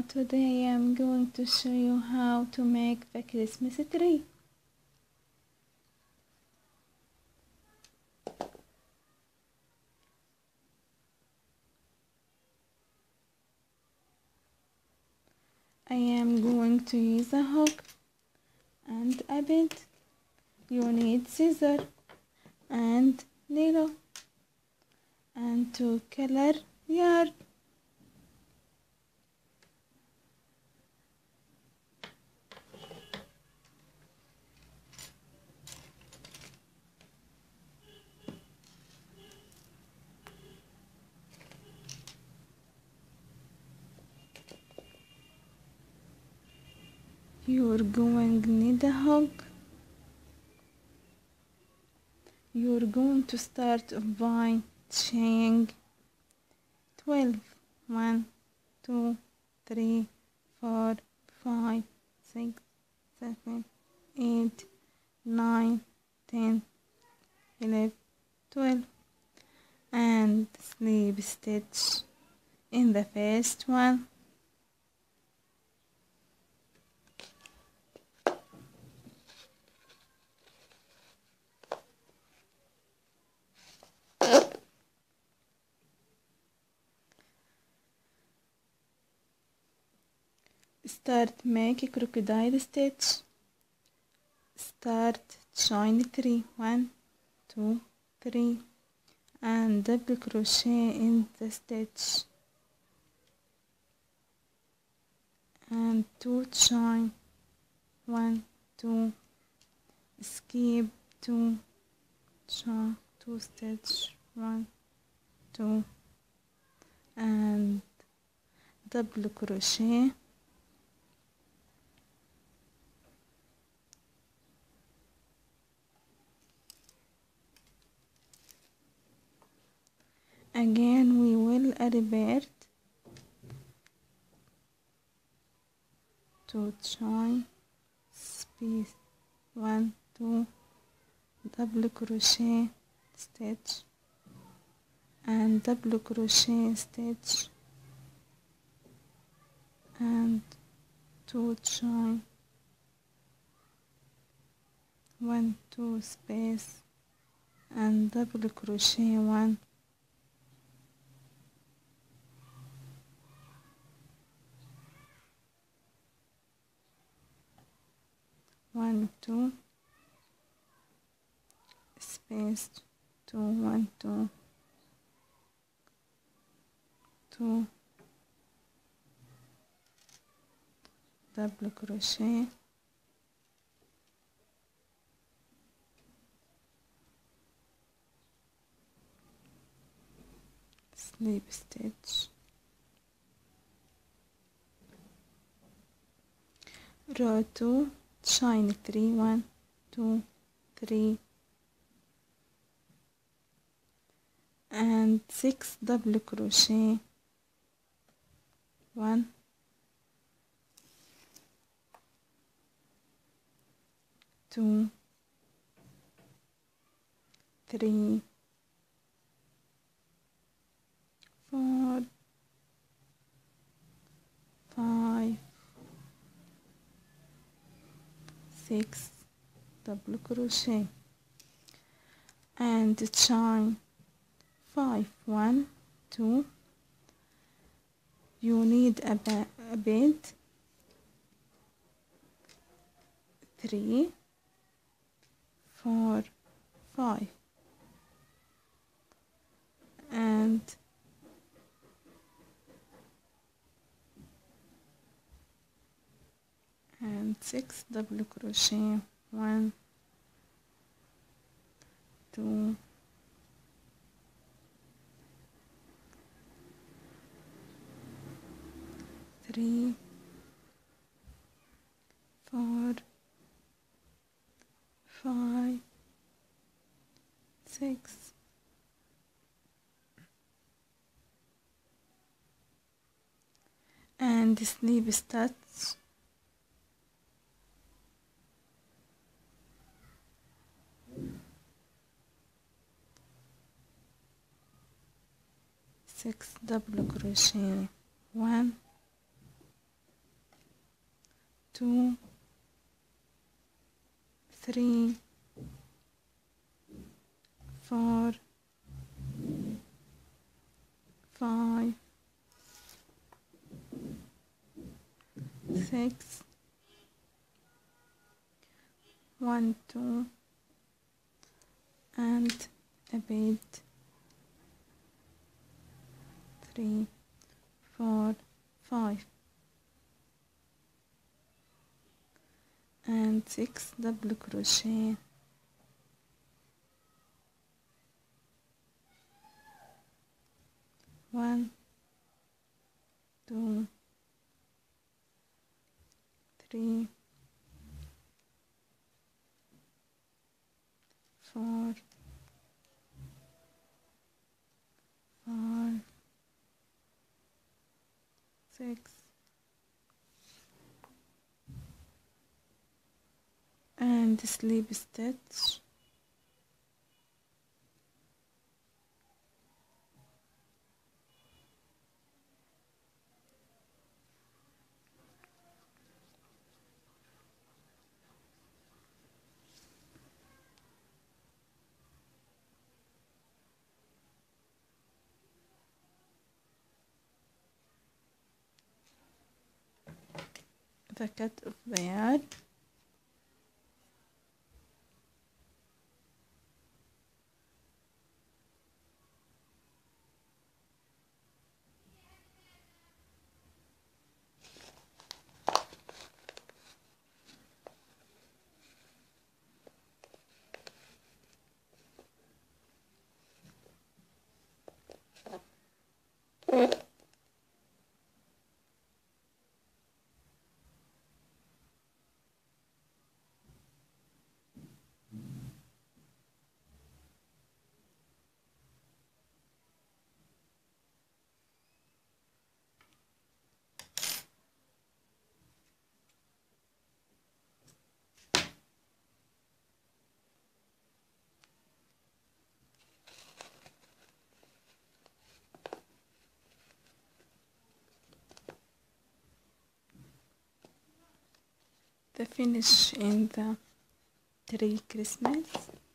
Today I am going to show you how to make the Christmas tree. I am going to use a hook and a bit. You need scissors and needle and to color yarn. You're going to need a hook. You're going to start by chain 12. 1, 2, 3, 4, 5, 6, 7, 8, 9, 10, 11, 12, and slip stitch in the first one. Start make a crocodile stitch. Start chain 3, 1, 2, 3, and double crochet in the stitch, and 2 chain, 1, 2, skip 2 chain, 2 stitch, 1, 2, and double crochet. Again we will repeat 2 chain, space 1, 2, double crochet stitch, and double crochet stitch, and 2 chain, 1, 2 space, and double crochet 1, 1, 2 space, 2, 1, 2, 2 double crochet, slip stitch, row 2, chain 3, 1, 2, 3, and 6 double crochet, 1, 2, 3, 4, 5, 6 double crochet, and chain 5, 1, 2. You need a bead 3, 4, 5, and 6 double crochet, 1, 2, 3, 4, 5, 6, and slip stitch, six double crochet, 1, 2 3 4 5 6 1 2 and a bead 3 4 5 and 6 double crochet, 1 2 3 4 5 6 and slip stitch, the cut of the yarn, the finish in the tree Christmas.